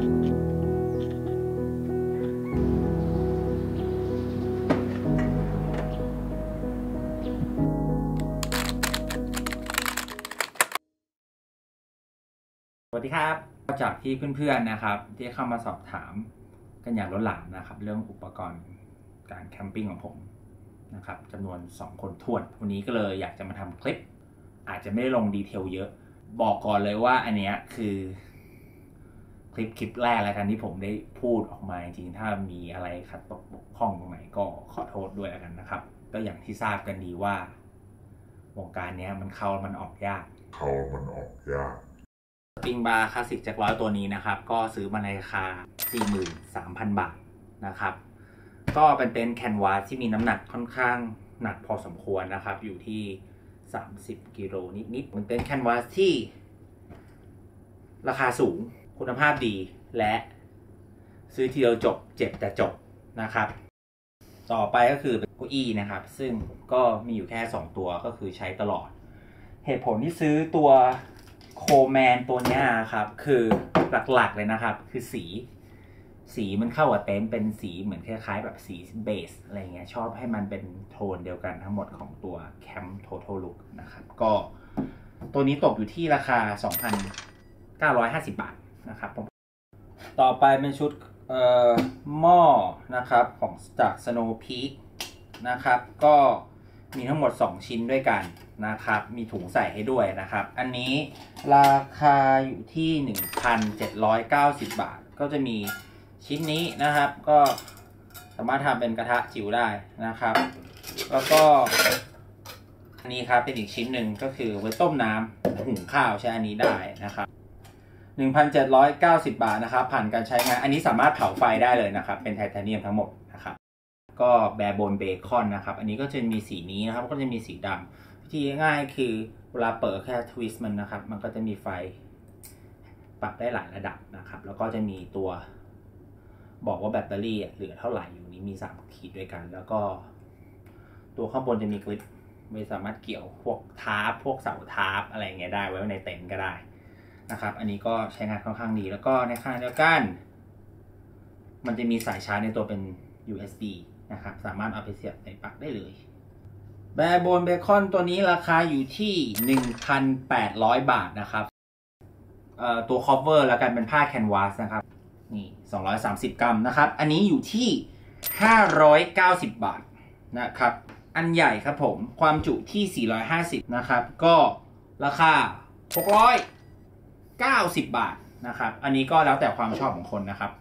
สวัสดีครับจากที่เพื่อนๆนะครับที่เข้ามาสอบถามกันอย่างล้นหลามนะครับเรื่องอุปกรณ์การแคมปิ้งของผมนะครับจำนวน2 คนท้วนวันนี้ก็เลยอยากจะมาทำคลิปอาจจะไม่ได้ลงดีเทลเยอะบอกก่อนเลยว่าอันนี้คือคลิปแรกแล้วกันที่ผมได้พูดออกมาจริงๆถ้ามีอะไรขัดตกบกพร่องตรงไหนก็ขอโทษด้วยแล้วกันนะครับก็อย่างที่ทราบกันดีว่าวงการนี้มันเข้ามันออกยากสปริงบาร์คลาสสิกจาก100ตัวนี้นะครับก็ซื้อมาในราคา 43,000 บาทนะครับก็เป็นเต็นท์แคนวาสที่มีน้ำหนักค่อนข้างหนักพอสมควรนะครับอยู่ที่30 กิโลนิดๆเป็นเต็นท์แคนวาสที่ราคาสูงคุณภาพดีและซื้อทีเดียวจบเจ็บแต่จบนะครับต่อไปก็คือเก้าอี้นะครับซึ่งก็มีอยู่แค่2ตัวก็คือใช้ตลอดเหตุผลที่ซื้อตัวโคแมนตัวนี้ครับคือหลักๆเลยนะครับคือสีมันเข้ากับเต็นท์เป็นสีเหมือนคล้ายๆแบบสีเบสอะไรเงี้ยชอบให้มันเป็นโทนเดียวกันทั้งหมดของตัว Camp Total Look นะครับก็ตัวนี้ตกอยู่ที่ราคา 2,950 บาทนะครับผมต่อไปเป็นชุดหม้อนะครับของจาก Snow Peak นะครับก็มีทั้งหมด2ชิ้นด้วยกันนะครับมีถุงใส่ให้ด้วยนะครับอันนี้ราคาอยู่ที่ 1,790 บาทก็จะมีชิ้นนี้นะครับก็สามารถทำเป็นกระทะจิ๋วได้นะครับแล้วก็อันนี้ครับเป็นอีกชิ้นหนึ่งก็คือไว้ต้มน้ำหุงข้าวใช้อันนี้ได้นะครับ 1,790 บาทนะครับผ่านการใช้งานอันนี้สามารถเผาไฟได้เลยนะครับเป็นไทเทเนียมทั้งหมดนะครับก็แบร์โบนเบคอนนะครับอันนี้ก็จะมีสีนี้นะครับก็จะมีสีดำวิธีง่ายคือเวลาเปิดแค่ทวิสต์มันนะครับมันก็จะมีไฟปรับได้หลายระดับนะครับแล้วก็จะมีตัวบอกว่าแบตเตอรี่เหลือเท่าไหร่อยู่นี้มี3 ขีดด้วยกันแล้วก็ตัวข้างบนจะมีกริปไม่สามารถเกี่ยวพวกทาร์ปพวกเสาทาร์ปอะไรเงี้ยได้ไว้ในเต็นท์ก็ได้นะครับอันนี้ก็ใช้งานค่อนข้างดีแล้วก็ในขณะเดียวกันมันจะมีสายชาร์จในตัวเป็น USB นะครับสามารถเอาไปเสียบในปลั๊กได้เลยแบร์โบนเบคอนตัวนี้ราคาอยู่ที่ 1,800 บาทนะครับตัว cover แล้วกันเป็นผ้าแคนวาสนะครับนี่230 กรัมนะครับอันนี้อยู่ที่590 บาทนะครับอันใหญ่ครับผมความจุที่450นะครับก็ราคา690 บาทนะครับอันนี้ก็แล้วแต่ความชอบของคนนะครับ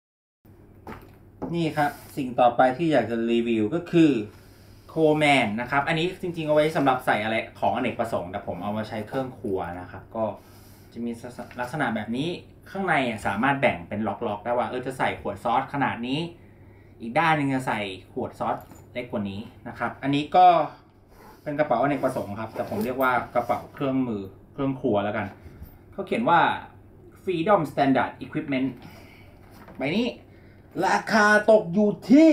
นี่ครับสิ่งต่อไปที่อยากจะรีวิวก็คือโคแมนนะครับอันนี้จริงๆเอาไว้สำหรับใส่อะไรของอเนกประสงค์แต่ผมเอามาใช้เครื่องครัวนะครับก็จะมีลักษณะแบบนี้ข้างในสามารถแบ่งเป็นล็อกๆได้ว่าจะใส่ขวดซอสขนาดนี้อีกด้านหนึ่งจะใส่ขวดซอสเล็กกว่านี้นะครับอันนี้ก็เป็นกระเป๋าอเนกประสงค์ครับแต่ผมเรียกว่ากระเป๋าเครื่องมือเครื่องครัวแล้วกันเขาเขียนว่า Freedom Standard Equipment ใบนี้ราคาตกอยู่ที่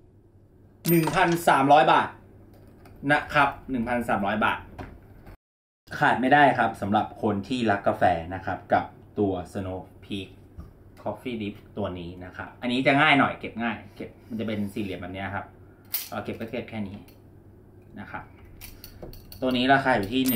1,300 บาทนะครับ 1,300 บาทขาดไม่ได้ครับสำหรับคนที่รักกาแฟนะครับกับตัว Snow Peak Coffee Dip ตัวนี้นะครับอันนี้จะง่ายหน่อยเก็บง่ายเก็บมันจะเป็นสี่เหลี่ยมแบบนี้ครับเก็บก็เก็บแค่นี้นะครับตัวนี้ราคาอยู่ที่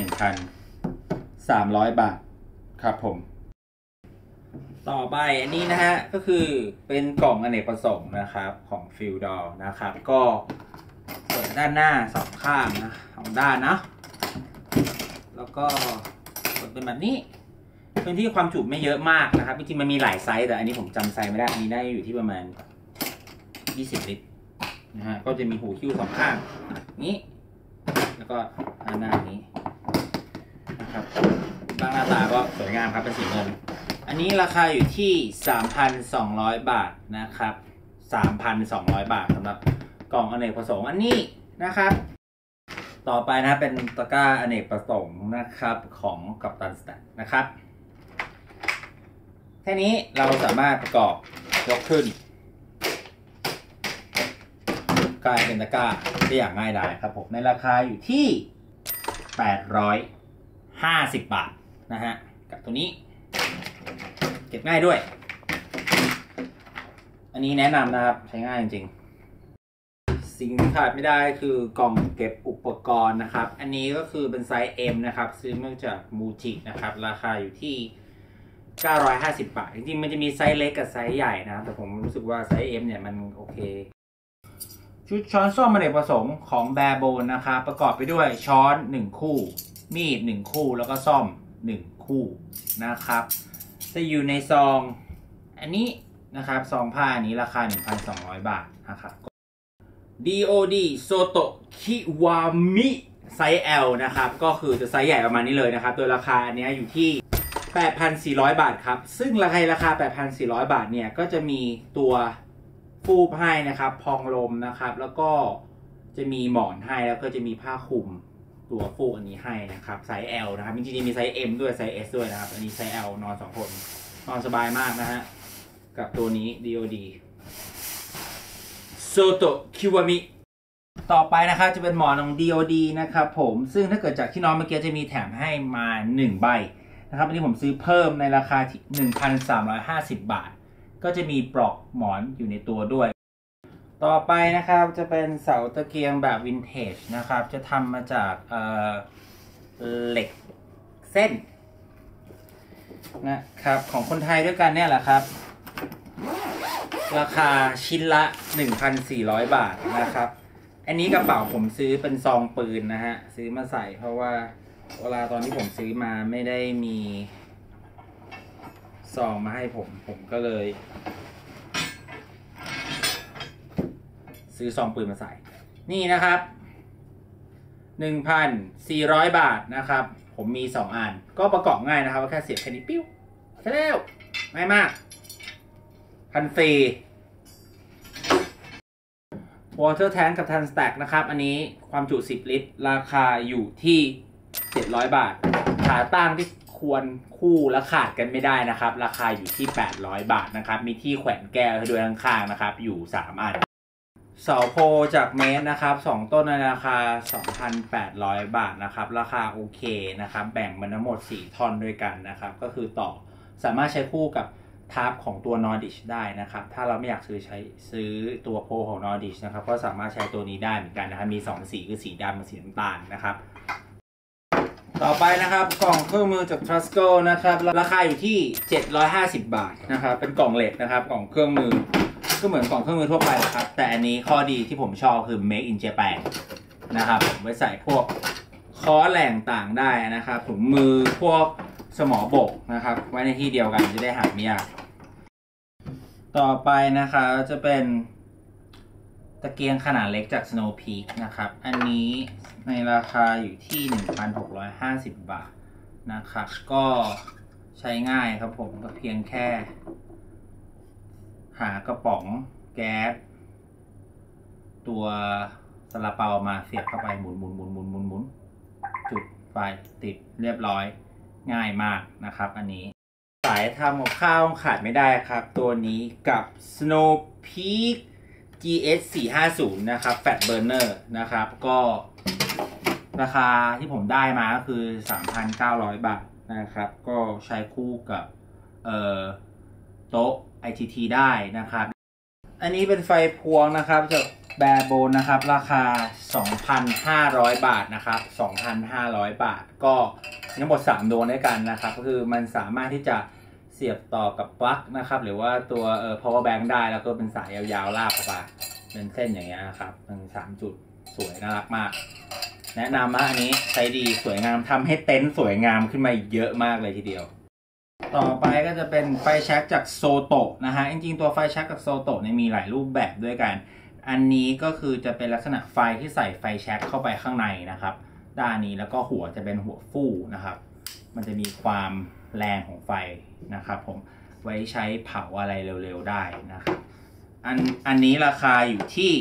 1,300 บาทครับผมต่อไปอันนี้นะฮะก็คือเป็นกล่องอเนกประสงค์นะครับของ Fieldor นะครับก็เปิดด้านหน้า2 ข้างนะ2 ด้านนะแล้วก็เปิดเป็นแบบนี้พื้นที่ความจุไม่เยอะมากนะครับจริงๆมันมีหลายไซส์แต่อันนี้ผมจำไซส์ไม่ได้อันนี้ได้อยู่ที่ประมาณ20 ลิตรนะฮะก็จะมีหูคิ้ว2 ข้างนี้แล้วก็ด้านหน้านี้นะครับบางหน้าตาก็สวยงามครับเป็นสีเงินอันนี้ราคาอยู่ที่ 3,200 บาทนะครับ 3,200 บาทสำหรับกล่องอเนกประสงค์อันนี้นะครับต่อไปนะเป็นตะกร้าอเนกประสงค์นะครับของกัปตันสแตทนะครับแค่นี้เราสามารถประกอบยกขึ้นกลายเป็นตะกร้าได้อย่างง่ายดายครับผมในราคาอยู่ที่850 บาทนะฮะกับตัวนี้เก็บง่ายด้วยอันนี้แนะนำนะครับใช้ง่ายจริงๆสิ่งที่ขาดไม่ได้คือกล่องเก็บอุปกรณ์นะครับอันนี้ก็คือเป็นไซส์ M นะครับซื้อมาจากมูจินะครับราคาอยู่ที่950 บาทจริงๆมันจะมีไซส์เล็กกับไซส์ใหญ่นะครับแต่ผมรู้สึกว่าไซส์ M เนี่ยมันโอเคชุดช้อนส้อมอเนกประสงค์ของแบร์โบนนะครับประกอบไปด้วยช้อน1คู่มีด1คู่แล้วก็ซ่อม1คู่นะครับจะอยู่ในซองอันนี้นะครับซองผ้านี้ราคา 1,200 บาทนะครับ DOD Soto Kiwami ไซส์ L นะครับก็คือจะไซส์ใหญ่ประมาณนี้เลยนะครับโดยราคาอันนี้อยู่ที่ 8,400 บาทครับซึ่งราคา 8,400 บาทเนี่ยก็จะมีตัวฟูกให้นะครับพองลมนะครับแล้วก็จะมีหมอนให้แล้วก็จะมีผ้าคลุมตัวฟูกอันนี้ให้นะครับไซส์ L นะครับจริงๆมีไซส์ M ด้วยไซส์ S ด้วยนะครับอันนี้ไซส์ L นอน2คนนอนสบายมากนะฮะกับตัวนี้ DOD Soto Kiwami ต่อไปนะครับจะเป็นหมอนของ DOD นะครับผมซึ่งถ้าเกิดจากที่น้องเมื่อกี้จะมีแถมให้มา1ใบนะครับอันนี้ผมซื้อเพิ่มในราคาที่ 1,350 บาทก็จะมีปลอกหมอนอยู่ในตัวด้วยต่อไปนะครับจะเป็นเสาตะเกียงแบบวินเทจนะครับจะทำมาจากเหล็กเส้นนะครับของคนไทยด้วยกันเนี่ยแหละครับราคาชิ้นละ 1,400 บาทนะครับอันนี้กระเป๋าผมซื้อเป็นซองปืนนะฮะซื้อมาใส่เพราะว่าเวลาตอนที่ผมซื้อมาไม่ได้มีซองมาให้ผมก็เลยซื้อซองปืนมาใส่นี่นะครับ 1,400 บาทนะครับผมมี2อันก็ประกอบง่ายนะครับแค่เสียบแค่นี้ปิ้วใช่แล้วง่ายมากพันฟรี Water Tank กับ Tan Stack นะครับอันนี้ความจุ10 ลิตรราคาอยู่ที่700 บาทขาตั้งที่ควรคู่และขาดกันไม่ได้นะครับราคาอยู่ที่800 บาทนะครับมีที่แขวนแก้วให้ด้วยข้างๆนะครับอยู่3อันเสาโพจากเมตรนะครับ2ต้นในราคา 2,800 บาทนะครับราคาโอเคนะครับแบ่งมันทั้งหมด4ท่อนด้วยกันนะครับก็คือต่อสามารถใช้คู่กับทับของตัว Nordic ได้นะครับถ้าเราไม่อยากซื้อตัวโพของ Nordic นะครับก็สามารถใช้ตัวนี้ได้เหมือนกันนะครับมี2สีคือสีดำกับสีน้ำตาลนะครับต่อไปนะครับกล่องเครื่องมือจาก Trusco นะครับราคาอยู่ที่750 บาทนะครับเป็นกล่องเหล็กนะครับกล่องเครื่องมือก็เหมือนกล่องเครื่องมือทั่วไปครับแต่อันนี้ข้อดีที่ผมชอบคือ Make in Japan นะครับไว้ใส่พวกค้อนแหล่งต่างได้นะครับถุงมือพวกสมอบกนะครับไว้ในที่เดียวกันจะได้หาไม่ยากต่อไปนะคะจะเป็นตะเกียงขนาดเล็กจาก Snow Peak นะครับอันนี้ในราคาอยู่ที่ 1,650 บาทนะครับก็ใช้ง่ายครับผมก็เพียงแค่หากระป๋องแก๊สตัวซาลาเปามาเสียบเข้าไปหมุนจุดไฟติดเรียบร้อยง่ายมากนะครับอันนี้สายทำกับข้าวขาดไม่ได้ครับตัวนี้กับ Snow Peak GS 450นะครับ Fat Burner นะครับก็ราคาที่ผมได้มาก็คือ 3,900 บาทนะครับก็ใช้คู่กับโต๊ะ ITT ได้นะครับอันนี้เป็นไฟพวงนะครับจากแบร์โบนนะครับราคา 2,500 บาทนะครับ 2,500 บาทก็ทั้งหมด3ดวงด้วยกันนะครับก็คือมันสามารถที่จะเสียบต่อกับปลั๊กนะครับหรือว่าตัวpower bank ได้แล้วก็เป็นสายยาวๆลากออกมาเป็นเส้นอย่างเงี้ยนะครับเป็น3จุดสวยน่ารักมากแนะนำว่าอันนี้ใช้ดีสวยงามทำให้เต็นท์สวยงามขึ้นมาเยอะมากเลยทีเดียวต่อไปก็จะเป็นไฟแช็กจากโซโตะนะฮะจริงๆตัวไฟแช็กกับโซโตะเนี่ยมีหลายรูปแบบด้วยกันอันนี้ก็คือจะเป็นลักษณะไฟที่ใส่ไฟแช็กเข้าไปข้างในนะครับด้านนี้แล้วก็หัวจะเป็นหัวฟู่นะครับมันจะมีความแรงของไฟนะครับผมไว้ใช้เผาอะไรเร็วๆได้นะครับอันนี้ราคาอยู่ที่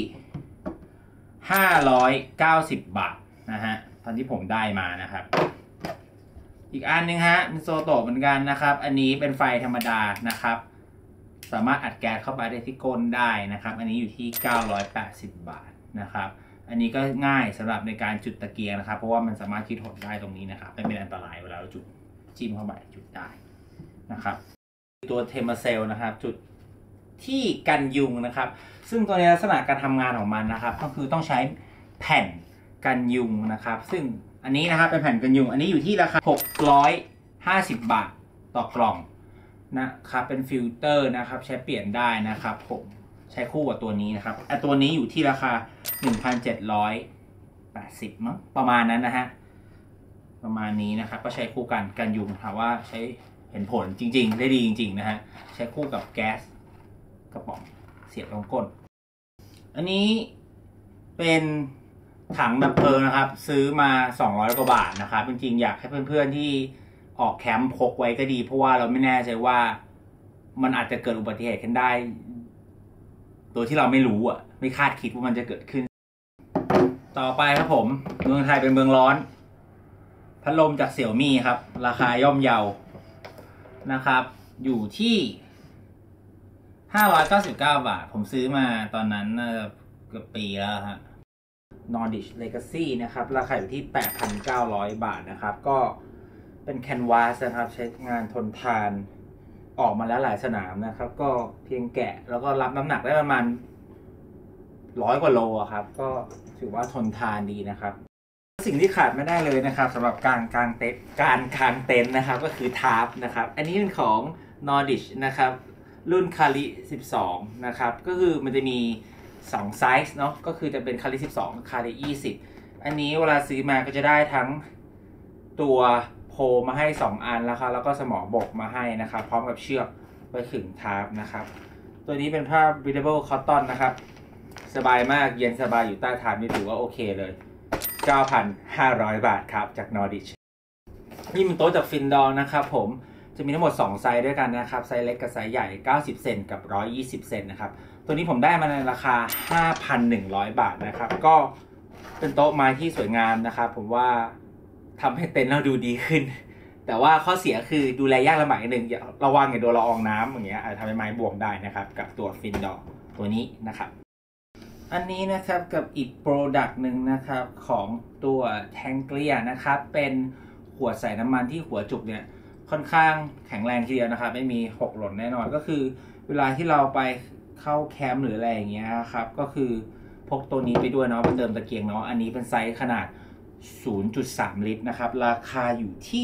590 บาทนะฮะตอนที่ผมได้มานะครับอีกอันนึงฮะเป็นโซโตะเหมือนกันนะครับอันนี้เป็นไฟธรรมดานะครับสามารถอัดแก๊สเข้าไปได้ที่ก้นได้นะครับอันนี้อยู่ที่980 บาทนะครับอันนี้ก็ง่ายสำหรับในการจุดตะเกียงนะครับเพราะว่ามันสามารถคิดหดได้ตรงนี้นะครับไม่เป็นอันตรายเวลาเราจุดจิ้มเข้าไปจุดได้นะครับตัวเทมเซลนะครับจุดที่กันยุงนะครับซึ่งตัวนี้ลักษณะการทำงานของมันนะครับก็คือต้องใช้แผ่นกันยุงนะครับซึ่งอันนี้นะครับเป็นแผ่นกันยุงอันนี้อยู่ที่ราคา650 บาทต่อกล่องนะครับเป็นฟิลเตอร์นะครับใช้เปลี่ยนได้นะครับผมใช้คู่กับตัวนี้นะครับตัวนี้อยู่ที่ราคา 1,780 มั้งประมาณนั้นนะฮะประมาณนี้นะครับก็ใช้คู่กันยุงถามว่าใช้เห็นผลจริงๆได้ดีจริงๆนะฮะใช้คู่กับแก๊สกระป๋องเสียบลงก้นอันนี้เป็นถังดับเพลิงนะครับซื้อมา200 กว่าบาทนะครับจริงๆอยากให้เพื่อนๆที่ออกแคมป์พกไว้ก็ดีเพราะว่าเราไม่แน่ใจว่ามันอาจจะเกิดอุบัติเหตุขึ้นได้โดยที่เราไม่รู้ไม่คาดคิดว่ามันจะเกิดขึ้นต่อไปครับผมเมืองไทยเป็นเมืองร้อนพัดลมจากเสี่ยวมี่ครับราคาย่อมเยานะครับอยู่ที่599 บาทผมซื้อมาตอนนั้นเกือบปีแล้วฮะ Nordic Legacy นะครับราคาอยู่ที่ 8,900 บาทนะครับก็เป็นแคนวาสนะครับใช้งานทนทานออกมาแล้วหลายสนามนะครับก็เพียงแกะแล้วก็รับน้ำหนักได้ประมาณ100 กว่าโลครับก็ถือว่าทนทานดีนะครับสิ่งที่ขาดไม่ได้เลยนะครับสำหรับการกางเต็นท์นะครับก็คือทาร์ปนะครับอันนี้เป็นของ Nordic นะครับรุ่นคาริ12นะครับก็คือมันจะมี2ไซส์เนาะก็คือจะเป็นคาริ12คาริ20อันนี้เวลาซื้อมาก็จะได้ทั้งตัวโพมาให้2อันแล้วครับแล้วก็สมอบกมาให้นะครับพร้อมกับเชือกไว้ขึงทาร์ปนะครับตัวนี้เป็นผ้า breathable cotton นะครับสบายมากเย็นสบายอยู่ใต้ทาร์ปนี่ถือว่าโอเคเลย 9,500 บาทครับจาก Nordic นี่เป็นโต๊ะจากฟินดอร์นะครับผมจะมีทั้งหมด2ไซส์ด้วยกันนะครับไซส์เล็กกับไซส์ใหญ่90 เซนกับ120 เซนนะครับตัวนี้ผมได้มาในราคา 5,100 บาทนะครับก็เป็นโต๊ะไม้ที่สวยงามนะครับผมว่าทำให้เต็นท์เราดูดีขึ้นแต่ว่าข้อเสียคือดูแลยากลำบากนิดนึงระวังอย่าโดนละอองน้ำอย่างเงี้ยอาจจะทำให้ไม้บวมได้นะครับกับตัวฟินดอร์ตัวนี้นะครับอันนี้นะครับกับอีกโปรดักต์หนึ่งนะครับของตัวแทงเกลียนะครับเป็นขวดใส่น้ำมันที่หัวจุกเนี่ยค่อนข้างแข็งแรงทีเดียวนะครับไม่มีหกหล่นแน่นอนก็คือเวลาที่เราไปเข้าแคมป์หรืออะไรอย่างเงี้ยครับก็คือพกตัวนี้ไปด้วยเนาะเป็นเดิมตะเกียงเนาะอันนี้เป็นไซส์ขนาด 0.3 ลิตรนะครับราคาอยู่ที่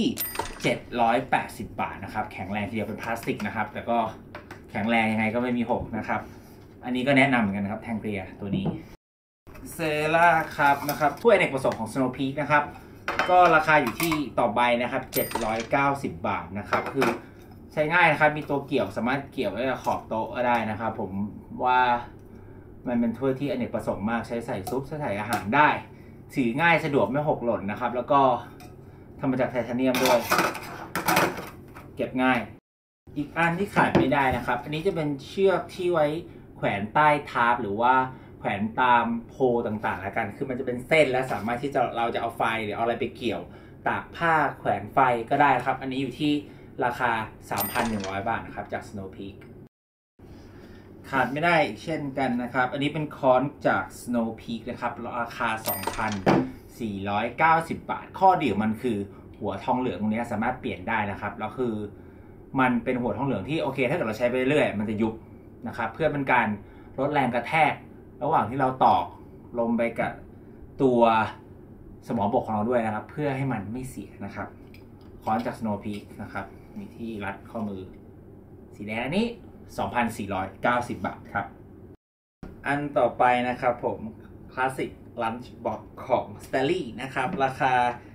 780 บาทนะครับแข็งแรงทีเดียวเป็นพลาสติกนะครับแต่ก็แข็งแรงยังไงก็ไม่มีหกนะครับอันนี้ก็แนะนำเหมือนกันนะครับแทงเกลียตัวนี้เซราครับนะครับถ้วยอเนกประสงค์ของ Snow Peak นะครับก็ราคาอยู่ที่ต่อใบนะครับ790 บาทนะครับคือใช้ง่ายนะครับมีตัวเกี่ยวสามารถเกี่ยวไว้กับขอบโต๊ะก็ได้นะครับผมว่ามันเป็นถ้วยที่อเนกประสงค์มากใช้ใส่ซุปใส่อาหารได้ถือง่ายสะดวกไม่หกหล่นนะครับแล้วก็ทำมาจากไทเทเนียมด้วยเก็บง่ายอีกอันที่ขาดไม่ได้นะครับอันนี้จะเป็นเชือกที่ไว้แขวนใต้ทาร์ปหรือว่าแขวนตามโพต่างๆแล้วกันคือมันจะเป็นเส้นและสามารถที่เราจะเอาไฟหรือเอาอะไรไปเกี่ยวตากผ้าแขวนไฟก็ได้ครับอันนี้อยู่ที่ราคา 3,100 บาทนะครับจาก Snow Peak ขาดไม่ได้เช่นกันนะครับอันนี้เป็นค้อนจาก Snow Peak นะครับราคา 2,490 บาทข้อดีของมันคือหัวทองเหลืองตรงนี้สามารถเปลี่ยนได้นะครับแล้วคือมันเป็นหัวทองเหลืองที่โอเคถ้าเกิดเราใช้ไปเรื่อยมันจะยุบนะครับเพื่อเป็นการลดแรงกระแทกระหว่างที่เราตอกลงไปกับตัวสมองบกของเราด้วยนะครับเพื่อให้มันไม่เสียนะครับค้อนจาก Snow Peak นะครับมีที่รัดข้อมือสีแดงอันนี้ 2,490 บาทครับอันต่อไปนะครับผมคลาสสิกลันช์บ็อกซ์ของ Stanley นะครับราคา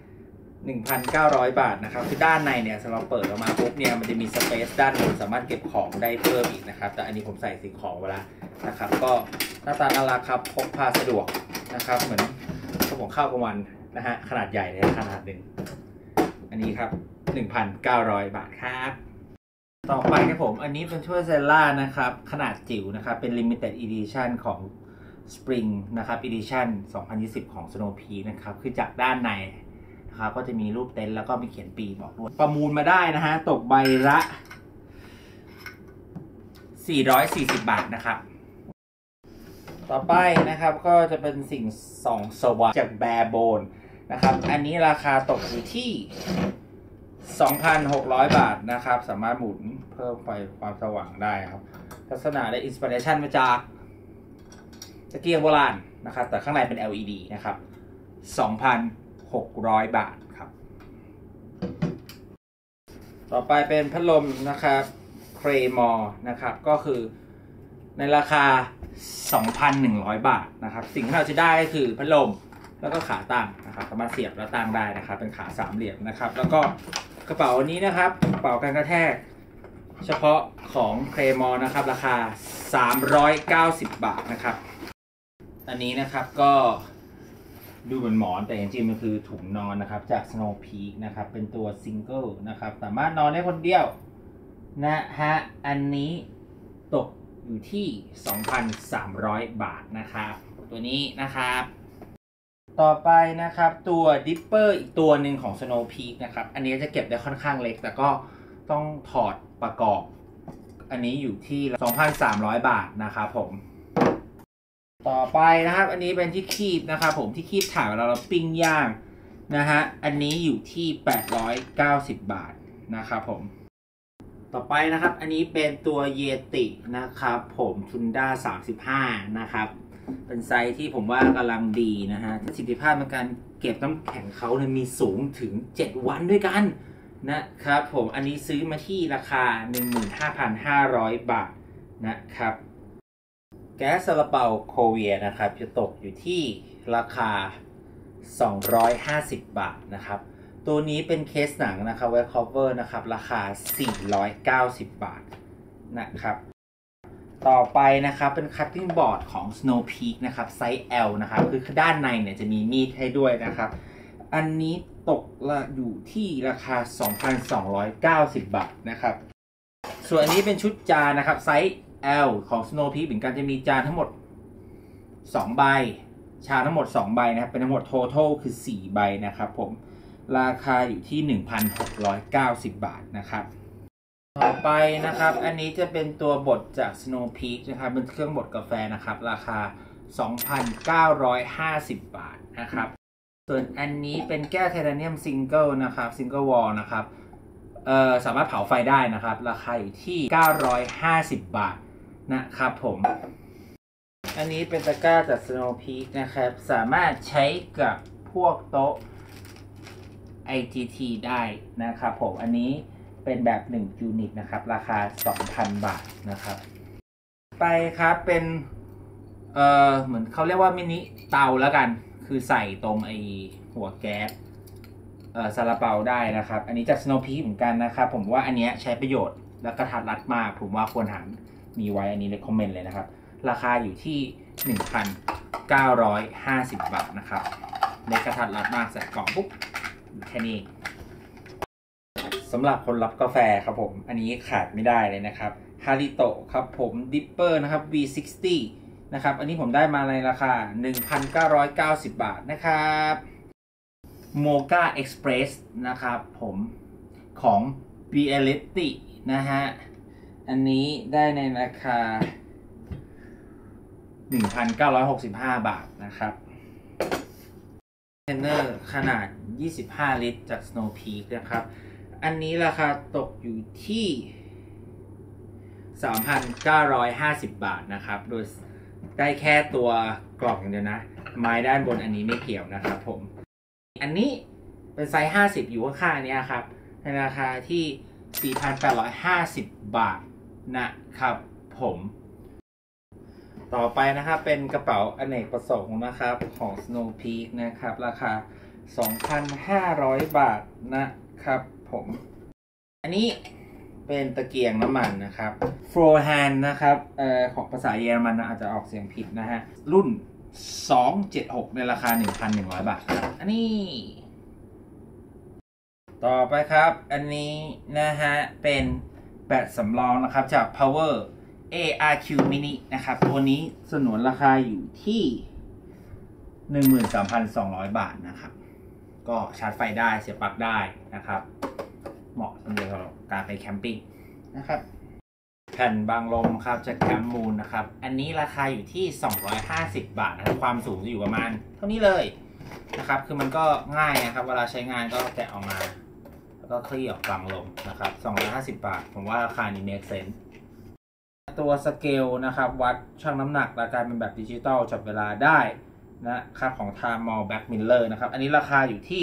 1,900 บาทนะครับคือด้านในเนี่ยสำหรับเปิดออกมาปุ๊บเนี่ยมันจะมีสเปซด้านบนสามารถเก็บของได้เพิ่มอีกนะครับแต่อันนี้ผมใส่สิ่งของไว้แล้วนะครับก็หน้าตาน่ารักครับพกพาสะดวกนะครับเหมือนของข้าวกลางวันนะฮะขนาดใหญ่เลยขนาดหนึ่งอันนี้ครับ 1,900 บาทครับต่อไปครับผมอันนี้เป็นถ้วยเซล่านะครับขนาดจิ๋วนะครับเป็น Limited Edition ของ Spring นะครับ Edition 2020 ของ Snow Peak นะครับคือจากด้านในนะครับก็จะมีรูปเต็นท์แล้วก็มีเขียนปีบอกด้วยประมูลมาได้นะฮะตกใบละ440 บาทนะครับต่อไปนะครับก็จะเป็นสิ่งส่องสว่างจากแบร์โบนนะครับอันนี้ราคาตกอยู่ที่ 2,600 บาทนะครับสามารถหมุนเพิ่พิ่มไฟความสว่างได้ครับลักษณะได้อินสปิเรชันมาจากตะเกียงโบราณนะครับแต่ข้างในเป็น LED นะครับ 2,600 บาทครับต่อไปเป็นพัดลมนะครับเครมอร์นะครับก็คือในราคา 2,100 บาทนะครับสิ่งที่เราจะได้ก็คือพัดลมแล้วก็ขาตั้งนะครับสามารถเสียบแล้วตั้งได้นะครับเป็นขาสามเหลี่ยมนะครับแล้วก็กระเป๋านี้นะครับกระเป๋ากันกระแทกเฉพาะของเครมอร์นะครับราคา 390 บาทนะครับอันนี้นะครับก็ดูเหมือนหมอนแต่จริงๆมันคือถุงนอนนะครับจาก Snow Peak นะครับเป็นตัวซิงเกิลนะครับสามารถนอนได้คนเดียวนะฮะอันนี้ตกอยู่ที่ 2,300 บาทนะครับตัวนี้นะครับต่อไปนะครับตัวดิปเปอร์อีกตัวหนึ่งของ Snow Peak นะครับอันนี้จะเก็บได้ค่อนข้างเล็กแต่ก็ต้องถอดประกอบอันนี้อยู่ที่ 2,300 บาทนะครับผมต่อไปนะครับอันนี้เป็นที่คีบนะครับผมที่คีบถ่านเวลาเราปิ้งย่างนะฮะอันนี้อยู่ที่ 890 บาทนะครับผมต่อไปนะครับอันนี้เป็นตัวเยตินะครับผมทุนด้า35นะครับเป็นไซส์ที่ผมว่ากำลังดีนะฮะประสิทธิภาพในการเก็บน้ำแข็งเขาเนี่ยมีสูงถึง7 วันด้วยกันนะครับผมอันนี้ซื้อมาที่ราคา 15,500 บาทนะครับแก๊สซาลาเปาโคเวียนะครับจะตกอยู่ที่ราคา 250 บาทนะครับตัวนี้เป็นเคสหนังนะครับไว้ cover นะครับราคา 490 บาทนะครับต่อไปนะครับเป็น cutting board ของ Snow Peak นะครับไซส์ L นะครับคือด้านในเนี่ยจะมีมีดให้ด้วยนะครับอันนี้ตกอยู่ที่ราคา 2,290 บาทนะครับส่วนอันนี้เป็นชุดจานนะครับไซส์ L ของ Snow Peak เหมือนกันจะมีจานทั้งหมด2ใบชามทั้งหมด2ใบนะครับเป็นทั้งหมด total คือ4ใบนะครับผมราคาอยู่ที่ 1,690 บาทนะครับต่อไปนะครับอันนี้จะเป็นตัวบดจาก Snow Peak นะครับเป็นเครื่องบดกาแฟนะครับราคา 2,950 บาทนะครับส่วนอันนี้เป็นแก้วไทเทเนียมซิงเกิลนะครับซิงเกิลวอลนะครับสามารถเผาไฟได้นะครับราคาอยู่ที่ 950 บาทนะครับผมอันนี้เป็นตะกร้าจาก Snow Peak นะครับสามารถใช้กับพวกโต๊ะ IGT ได้นะครับผมอันนี้เป็นแบบ1 ยูนิตนะครับราคา 2,000 บาทนะครับไปครับเป็นเหมือนเขาเรียกว่ามินิเตาแล้วกันคือใส่ตรงไอหัวแก๊สซาลาเปาได้นะครับอันนี้จาก Snow Peak เหมือนกันนะครับผมว่าอันนี้ใช้ประโยชน์และกระทัดรัดมากผมว่าควรหามีไว้อันนี้เลยคอมเมนต์เลยนะครับราคาอยู่ที่ 1,950 บาทนะครับในกระทัดรัดมากใส่กล่องปุ๊บแค่นี้สำหรับคนรับกาแฟครับผมอันนี้ขาดไม่ได้เลยนะครับฮาริโตะครับผมดิปเปอร์นะครับ V60 นะครับอันนี้ผมได้มาในราคา 1,990 บาทนะครับโมกาเอ็กซ์เพรสนะครับผมของ b i l i t y นะฮะอันนี้ได้ในราคา 1,965 บาทนะครับเทนเนอร์ขนาด25 ลิตรจาก Snow Peak นะครับอันนี้ราคาตกอยู่ที่ 3,950 บาทนะครับโดยได้แค่ตัวกล่องอย่างเดียวนะไม้ด้านบนอันนี้ไม่เกี่ยวนะครับผมอันนี้เป็นไซส์50อยู่ข้างๆนี้ครับในราคาที่ 4,850 บาทนะครับผมต่อไปนะครับเป็นกระเป๋าอเนกประสงค์นะครับของ Snow Peak นะครับราคา 2,500 บาทนะครับผมอันนี้เป็นตะเกียงน้ำมันนะครับ Frohan นะครับของภาษาเยอรมันอาจจะออกเสียงผิดนะฮะรุ่น276ในราคา 1,100 บาทครับอันนี้ต่อไปครับอันนี้นะฮะเป็นแบตสำรองนะครับจาก Power ARQ Mini นะครับตัวนี้สนวนราคาอยู่ที่ 13,200 บาทนะครับก็ชาร์จไฟได้เสียบปลั๊กได้นะครับเหมาะสำหรับการไปแคมปิ้งนะครับแผ่นบังลมครับจากแคมมูลนะครับอันนี้ราคาอยู่ที่250 บาทนะครับความสูงจะอยู่ประมาณเท่านี้เลยนะครับคือมันก็ง่ายนะครับเวลาใช้งานก็แกะออกมาก็คลี่ออกกลางลงนะครับ250 บาทผมว่าราคานี้ make sense ตัวสเกลนะครับวัดชั่งน้ำหนักและการเป็นแบบดิจิตอลจับเวลาได้นะครับของ Thermal Black Miller นะครับอันนี้ราคาอยู่ที่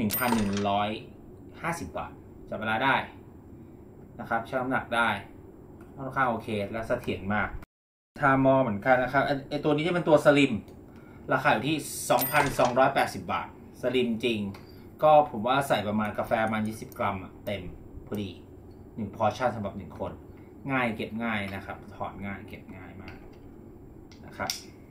1,150 บาทจับเวลาได้นะครับชั่งน้ำหนักได้ค่อนข้างโอเคและเสถียรมาก Thermal เหมือนกันนะครับไอตัวนี้จะเป็นตัวสลิมราคาอยู่ที่ 2,280 บาทสลิมจริงก็ผมว่าใส่ประมาณกาแฟประมาณ20 กรัมเต็มพอดี1 พอร์ชั่นสำหรับ1 คนง่ายเก็บง่ายนะครับถอดง่ายเก็บง่ายมากนะครับ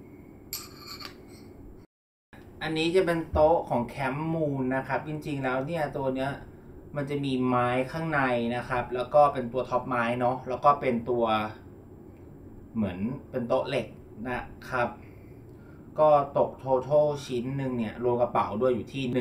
อันนี้จะเป็นโต๊ะของแคมป์มูนนะครับจริงๆแล้วเนี่ยตัวเนี้ยมันจะมีไม้ข้างในนะครับแล้วก็เป็นตัวท็อปไม้เนาะแล้วก็เป็นตัวเหมือนเป็นโต๊ะเหล็กนะครับก็ตก total ชิ้นหนึ่งเนี่ยรวมกระเป๋าด้วยอยู่ที่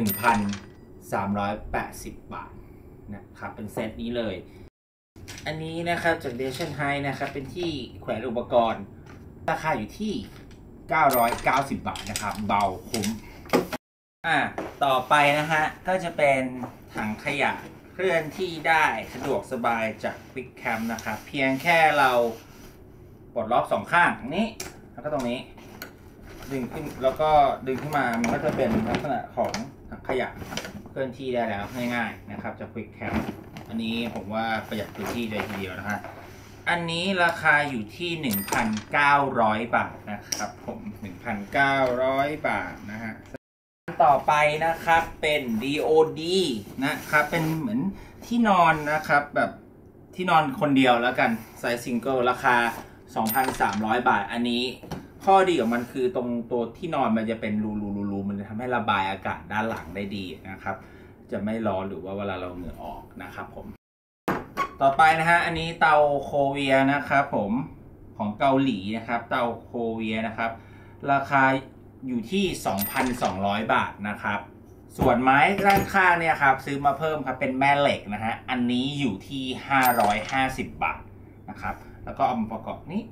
1,380 บาทนะครับเป็นเซตนี้เลยอันนี้นะครับจาก Nation High นะครับเป็นที่แขวนอุปกรณ์ราคาอยู่ที่990 บาทนะครับเบาคุ้มต่อไปนะฮะก็จะเป็นถังขยะเคลื่อนที่ได้สะดวกสบายจาก Quick Camp นะครับเพียงแค่เราปลดล็อก2 ข้างตรงนี้แล้วก็ตรงนี้ดึงขึ้นแล้วก็ดึงขึ้นมามันก็จะเป็นลักษณะของถังขยะเคลื่อนที่ได้แล้วง่ายๆนะครับจาก Quick Camp อันนี้ผมว่าประหยัดพื้นที่เลยทีเดียวนะฮะอันนี้ราคาอยู่ที่ 1,900 บาทนะครับผม 1,900 บาทนะฮะต่อไปนะครับเป็น DOD นะครับเป็นเหมือนที่นอนนะครับแบบที่นอนคนเดียวแล้วกันไซส์ซิงเกิลราคา 2,300 บาทอันนี้ข้อดีของมันคือตรงตัวที่นอนมันจะเป็นรูมันจะทำให้ระบายอากาศด้านหลังได้ดีนะครับจะไม่ร้อนหรือว่าเวลาเราเหงื่อออกนะครับผมต่อไปนะฮะอันนี้เตาโคเวียนะครับผมของเกาหลีนะครับเตาโคเวียนะครับราคาอยู่ที่ 2,200 บาทนะครับส่วนไม้ด้านข้างเนี่ยครับซื้อมาเพิ่มครับเป็นแม่เหล็กนะฮะอันนี้อยู่ที่550 บาทนะครับแล้วก็เอามาประกอบนี้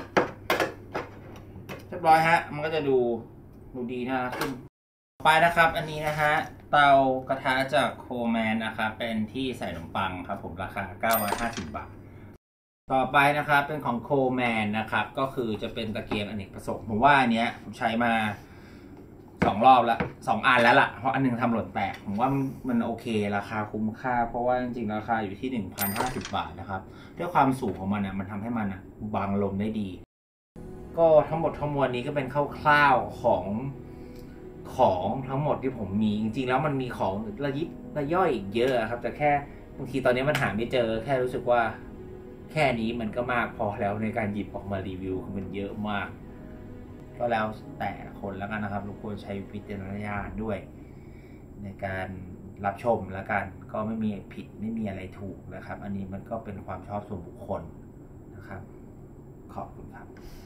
เรียบร้อยฮะมันก็จะดูดีน่ารักขึ้นต่อไปนะครับอันนี้นะฮะเตากระทะจากโคแมนนะครับเป็นที่ใส่ขนมปังครับผมราคา950 บาทต่อไปนะครับเป็นของโคแมนนะครับก็คือจะเป็นตะเกียงอเนกประสงค์ผมว่าอันเนี้ยผมใช้มา2 รอบแล้ว2 อันแล้วล่ะเพราะอันนึงทำหล่นแตกผมว่ามันโอเคราคาคุ้มค่าเพราะว่าจริงๆราคาอยู่ที่ 1,050 บาทนะครับด้วยความสูงของมันมันทำให้มันบังลมได้ดีก็ทั้งหมดทั้งมวลนี้ก็เป็นคร่าวๆของทั้งหมดที่ผมมีจริงๆแล้วมันมีของระยิบระย่อยอีกเยอะครับแต่แค่บางทีตอนนี้มันหาไม่เจอแค่รู้สึกว่าแค่นี้มันก็มากพอแล้วในการหยิบออกมารีวิวมันเยอะมากก็แล้วแต่คนแล้วกันนะครับทุกคนใช้วิจารณญาณด้วยในการรับชมแล้วกันก็ไม่มีผิดไม่มีอะไรถูกนะครับอันนี้มันก็เป็นความชอบส่วนบุคคลนะครับขอบคุณครับ